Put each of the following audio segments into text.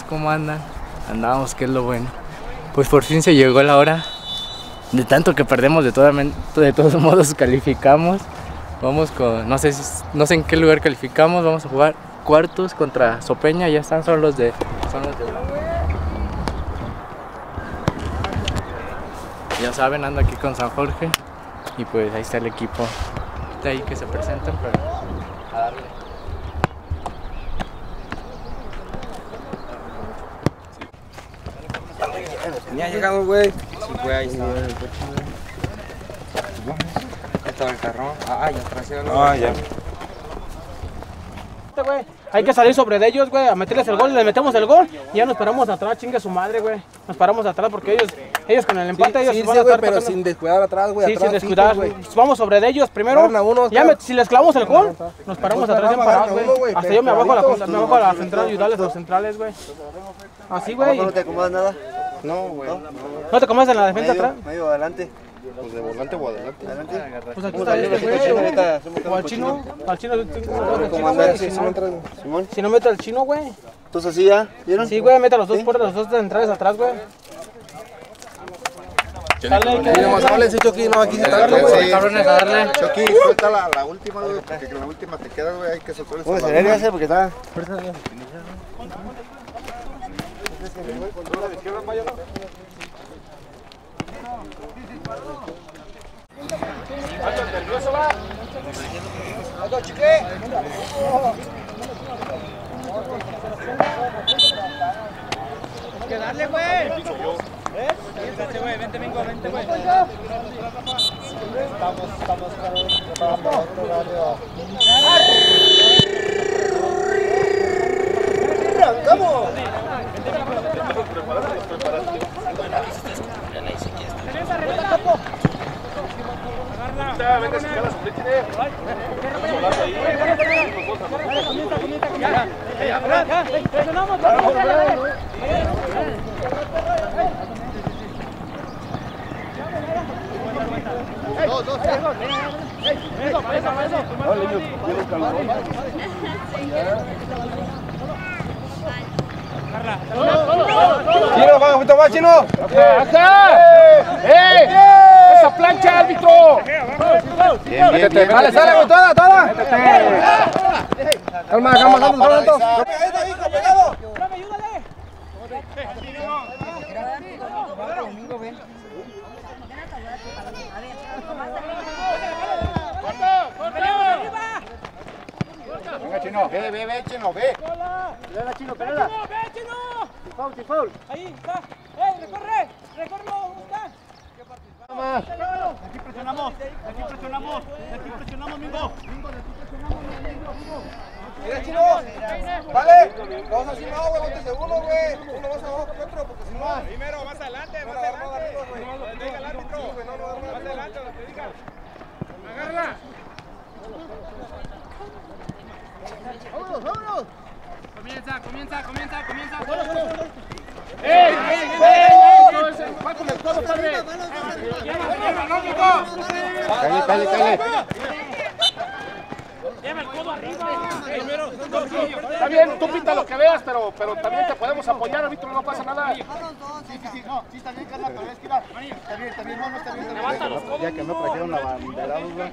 ¿cómo andan? Andábamos, que es lo bueno. Pues por fin se llegó la hora. De tanto que perdemos, de todos modos calificamos. Vamos con, no sé en qué lugar calificamos. Vamos a jugar cuartos contra Sopeña. Ya están, son los de ya saben, ando aquí con San Jorge. Y pues ahí está el equipo de ahí que se presentan, pero a darle. Ni ha llegado, güey. Sí, güey, ahí está. Ahí estaba el carro. Ah, ya trasero. Ah, ya. Hay que salir sobre de ellos, güey, a meterles el gol, les metemos el gol y ya nos paramos atrás, chingue su madre, güey. Nos paramos atrás porque ellos con el empate, ellos van a estar pero sin descuidar atrás, güey. Sí, sin descuidar, güey. Vamos sobre de ellos primero. Si les clavamos el gol, nos paramos atrás bien parados, güey. Hasta yo me bajo a la central, ayudarles a los centrales, güey. Así, güey. ¿No te acomodas nada? No, güey. ¿No te acomodas en la defensa atrás? Medio adelante. Pues de volante o adelante. Pues aquí está este, güey. O al chino. Si no mete al chino, güey. Entonces así ya, ¿vieron? Sí, güey, mete a los dos puertas, los dos centrales atrás, güey. Háblense, Chucky, no, aquí se está. Cabrones, a darle. Chucky, suelta la última, güey, porque con la última te quedas, güey, hay que soltar esa. Pues se debe hacer porque está. Que darle, güey. Vente, güey, vente, Mingo, vente, güey. Estamos. ¡Arrancamos! Chino, va, un poquito más, Chino. ¡Esa plancha, árbitro! Bien. Dale, sale, güey, toda. Calma. Venga, Chino, ve, Chino, ve. Pelala, Chino, pelala. ¡Ve, Chino! Sin foul. Ahí está. Recorre, ¿dónde está? Aquí presionamos, Mingo. Mira, Chino. Vale. Vamos así, no, güey, ponte seguro, güey. Uno más abajo que otro, porque si no. Primero, más adelante. Venga, el árbitro. Más adelante, lo que diga. Agárrala. Vámonos. Comienza. ¡Ey! Va con el codo, Cállate. Lleva el codo arriba. Está bien, tú pinta lo que veas, pero también te podemos apoyar, árbitro, no pasa nada. Sí, no, sí está bien, Carla, pero es que está bien, no está bien. Levanta los codos. Ya que no trajeron la bandera, güey.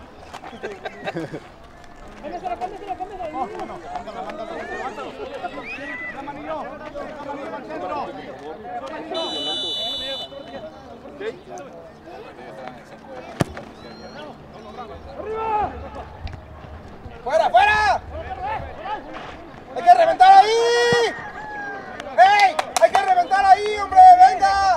¡Fuera! ¡Hay que reventar ahí! ¡Ey! ¡Hay que reventar ahí, hombre! ¡Venga!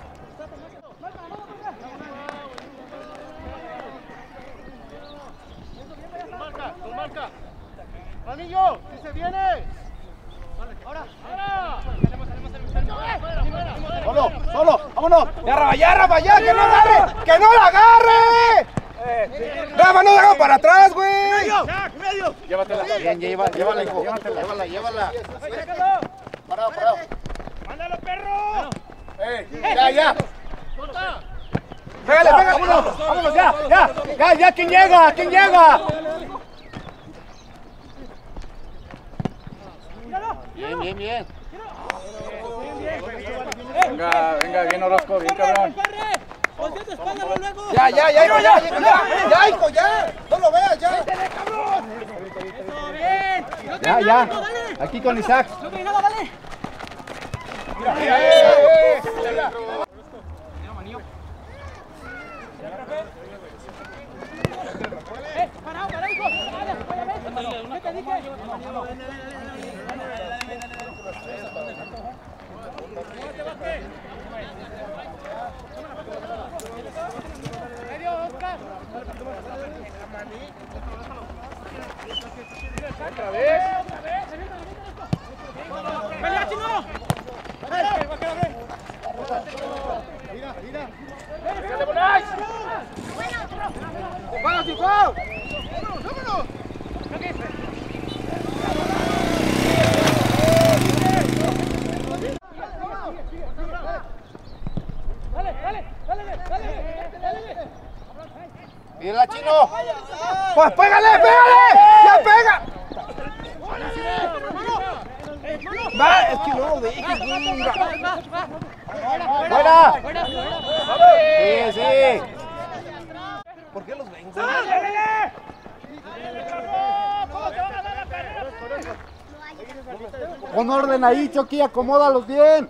Marca. Manillo, si se viene. Ahora. Solo, vámonos. ¡Ya, Rafa, ya! ¡Que no agarre! ¡Que no la agarre! ¡Rafa, no la hagan para atrás, güey! ¡Medio! Llévatela. Bien, llévala, hijo. Llévala. Parado. ¡Mándalo, perro! Ya. Pégale, vámonos, ya, ¿quién llega? Bien. Venga, venga, bien Orozco, bien cabrón. Ya, hijo, ya, hijo, ya. No lo veas, ya. Ya. Aquí con Isaac. Otra vez. ¡Pelea, Chino! ¡Mira, Chino! Pues pégale, ya pega. Va, es que no lo dejes. ¡Fuera! Sí. ¿Por qué los ven? Pon orden ahí, Chucky, acomódalos bien.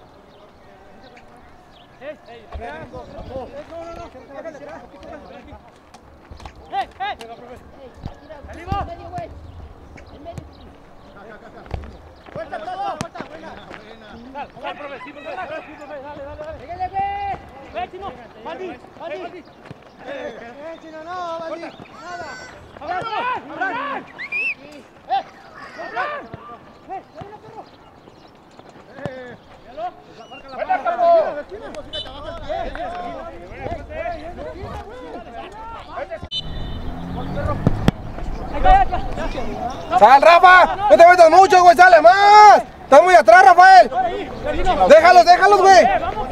¡Sal, Rafa! ¡No te metas mucho, güey! ¡Sale más! ¡Estás muy atrás, Rafael! ¡Déjalos, güey!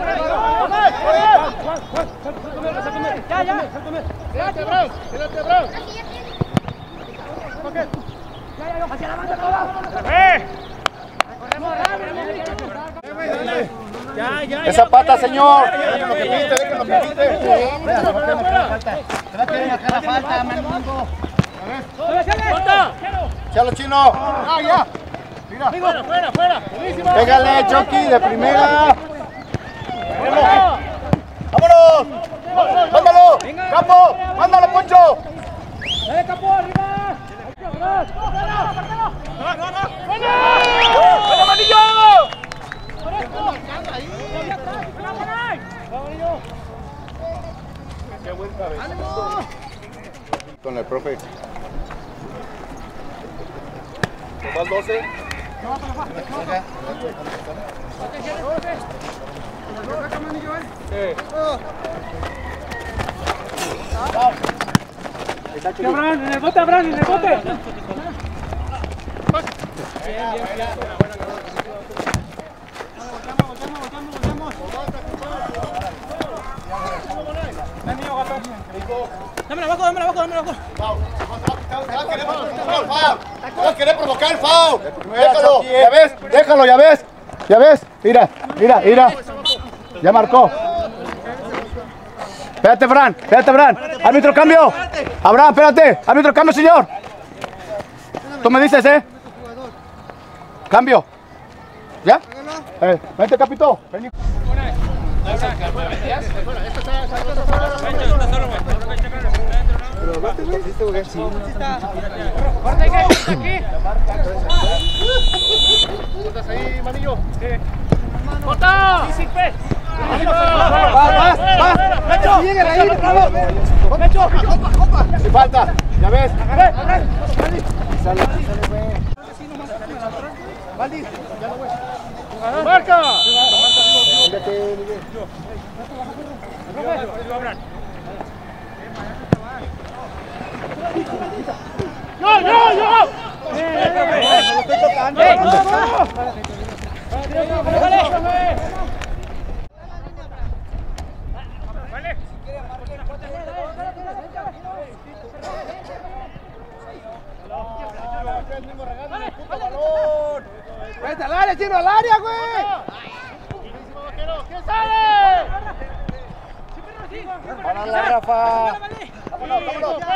¡Esa pata, señor! Déjenlo que pinte. ¡Chalo, Chino! ¡Ya! ¡Fuera! ¡Pégale, Chucky, de primera! ¡Vámonos! ¡Mándalo! ¡Campo! ¡Mándalo, Poncho! ¡Dale, Capo, arriba! ¡Buena, Manillo! Con el profe. ¿Más 12? Abraham, en el bote, Abraham, en el bote. Dámela abajo. ¡Va a querer provocar el foul! ¡Déjalo! ¡Ya ves! Mira. Ya marcó. Espérate, Fran. Árbitro, cambio. Abraham, espérate. Árbitro, cambio, señor. Tú me dices, Cambio. ¿Ya? Vente, capito. Ven. ¿Estás ahí, Manillo? ¡Corta! ¡Sí, fe! ¡Va! ¡Lleguen ahí! Si falta, ya ves. ¡Marca! ¡Yo! ¡Vete al área, Chino, al área, güey! ¡Vámonos, Rafa! ¡Vámonos!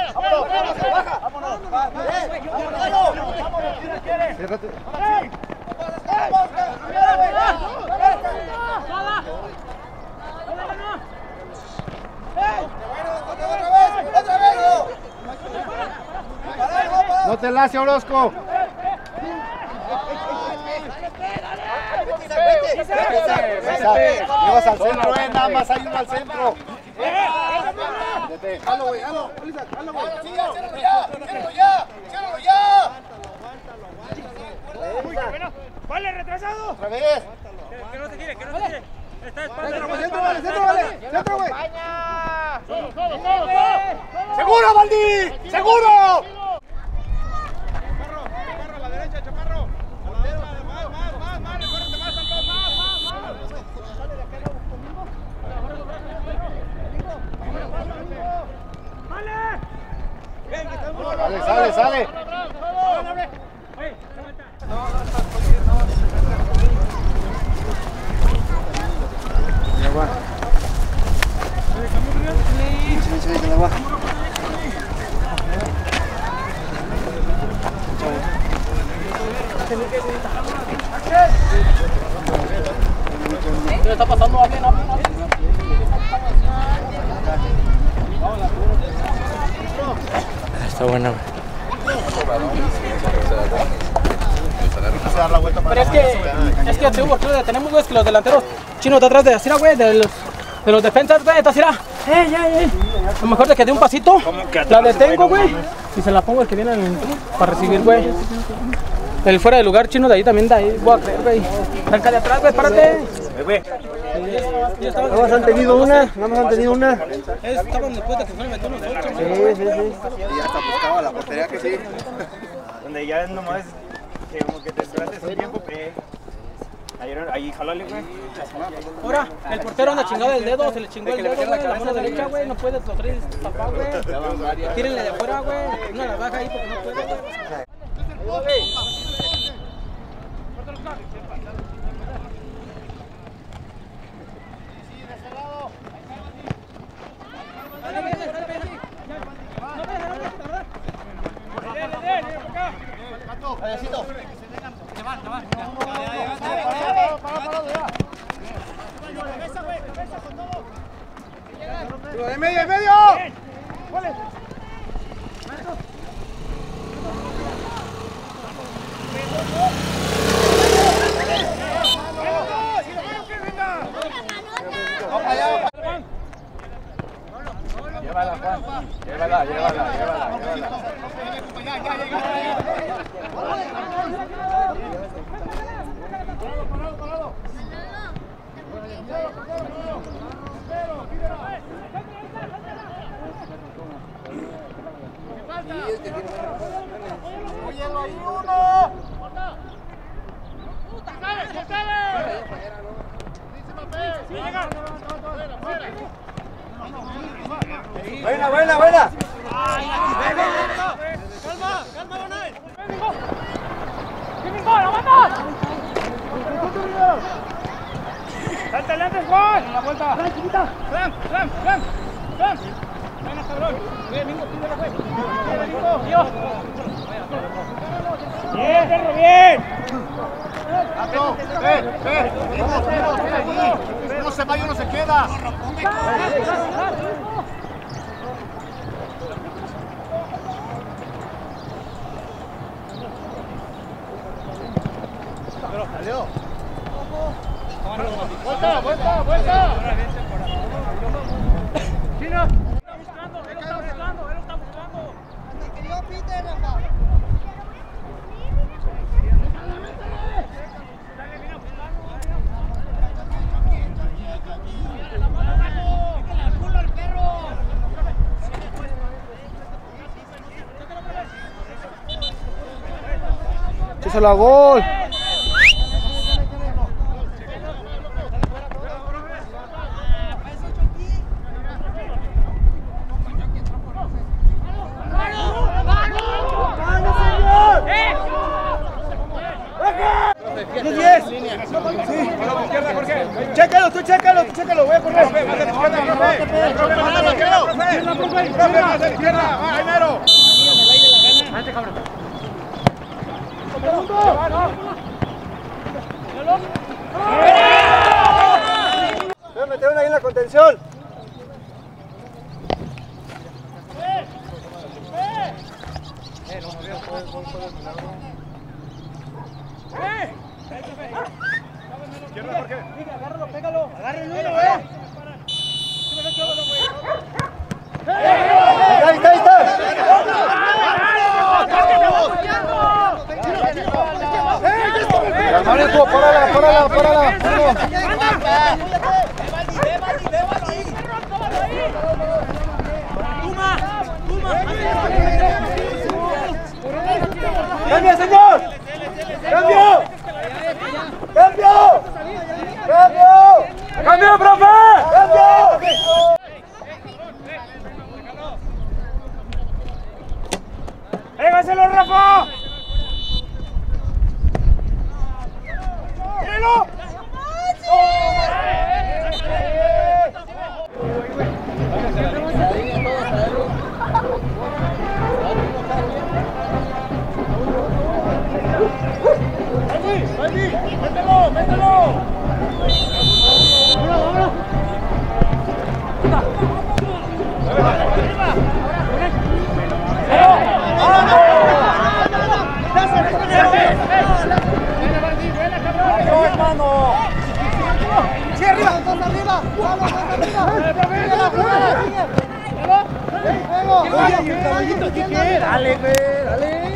¡No te lace, Orozco! Llevas al centro, nada más hay uno al centro. ¡Jalo, güey! ¡Jalo! ¡Sí, ciérralo ya! ¡Vale, retrasado! ¡Otra vez! Que no se gire. Está de espalda. ¡Centro, güey! ¡Seguro, Valdi! ¡Seguro! Chaparro a la derecha, Chaparro. Más, recórrete más, Santos, más. ¡Sale! ¿Qué le está pasando? Hablen. Está bueno. Pero es que tú tenemos, güey, que los delanteros chinos de atrás de así, güey, de los defensas, güey, está así, a lo mejor de que dé un pasito, la detengo, güey, y se la pongo al que viene para recibir, güey. El fuera de lugar chino de ahí también, de ahí, voy a creer, güey. Arranca de atrás, güey, párate. Nada más han tenido una. Estaban después de que fueron metiendo los 8, Sí. Y hasta buscaba la portería que sí. Donde ya es nomás que como que te esperaste un tiempo, ahí jalale, güey. Ahora, el portero anda chingado del dedo, se le chingó el dedo, güey, la mano derecha, güey, no puede, los tres tapar, güey. Tírenle de afuera, güey, una la baja ahí porque no puede, güey. ¡En medio! Llévala, Juan. Llévala. Buena. Calma, Bonay. ¡Salta adelante, Juan! ¡La vuelta! ¡Fran, chiquita! ¡Fran! ¡Venga, cabrón! ¡Bien, Mingo, pídele, güey! ¡Bien, Mingo! ¡Dios! ¡Bien, perro, bien! No se vaya, no se queda. Salió. Vuelta. ¡Chino! Él lo está buscando. Que yo pite, Rafa. ¡Échalo a gol! 10. Chécalo, tú chécalo, voy a correr. Voy a meter una ahí en la contención. Agárralo, pégalo. Agarren uno, Ahí está. Manejo, párala. ¡Cambia, señor! ¡Cambio! profe! ¡Cambio! ¡Pégaselo, Rafa! ¡Tíralo! ¡Mételo! ¡Sí, arriba! ¡Dale, dale!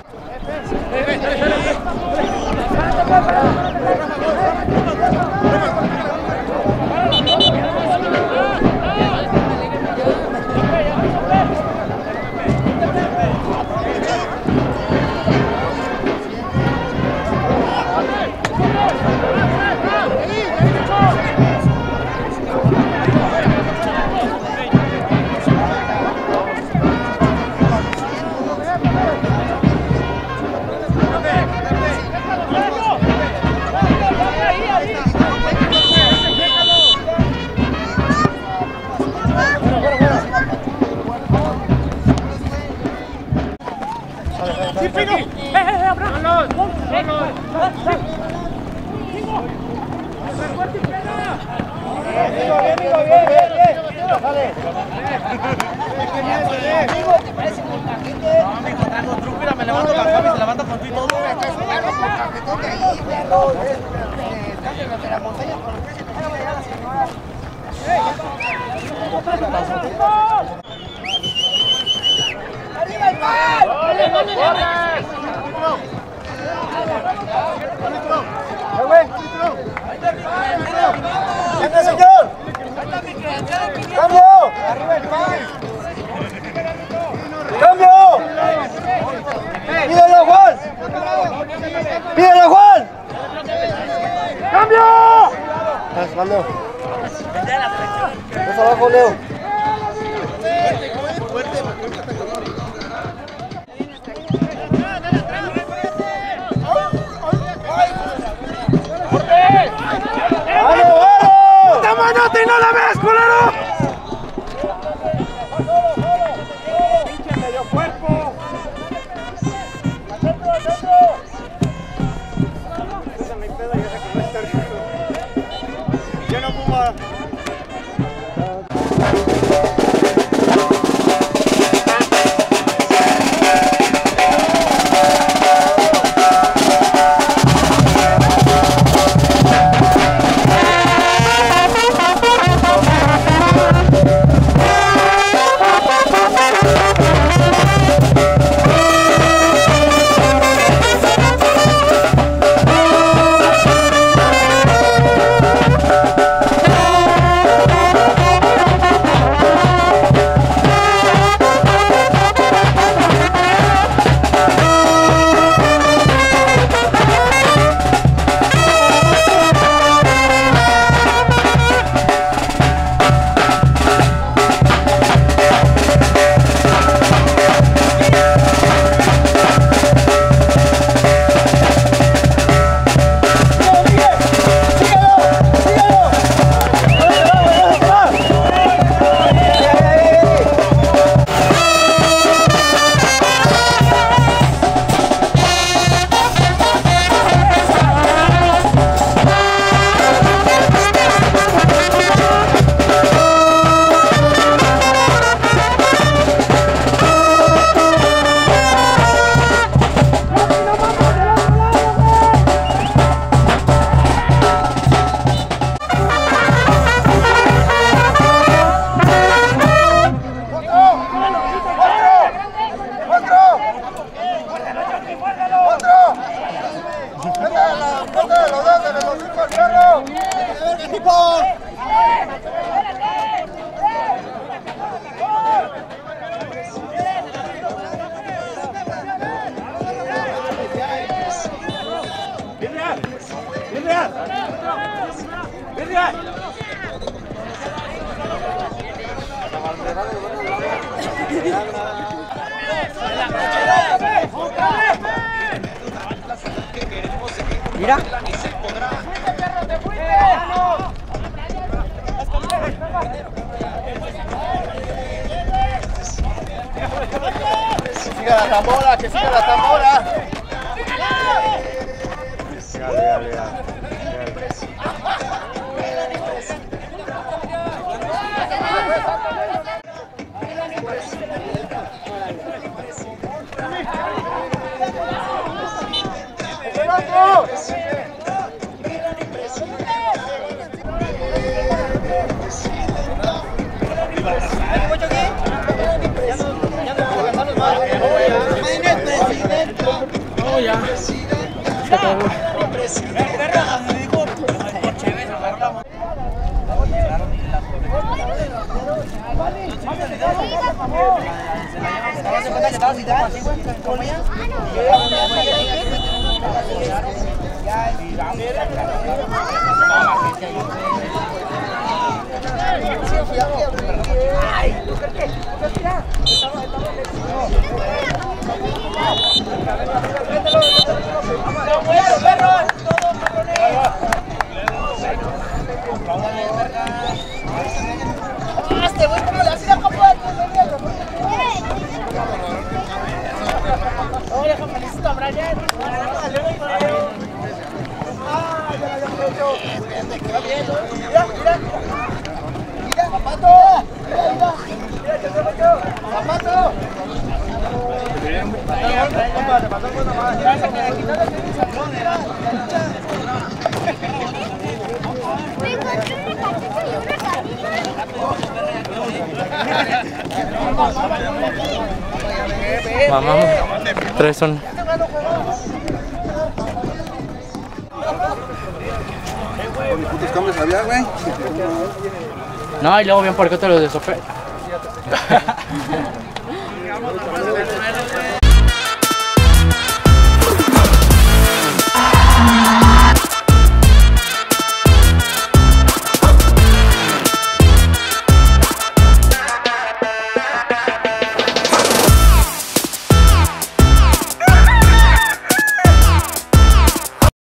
Me levanto la cama y se levanta con ti todo. ¡Arriba el pan! ¡Venga, señor! ¡Cambio! ¡Cambio! ¡Pídelo, Juan! ¡Cambio! Vas, Leo. Vas abajo, Leo. ¡Tamañote y no la ves, culero! ¡Pinche medio cuerpo! Esa me pedo y esa que no está rico. Ya no, Puma. Mira. Que siga la tambora, que siga la tambora. No, ya. Se acabó. Mamá, 3 son. ¿Cuántos cambios había, güey? No, y luego bien porque te los de Sofía.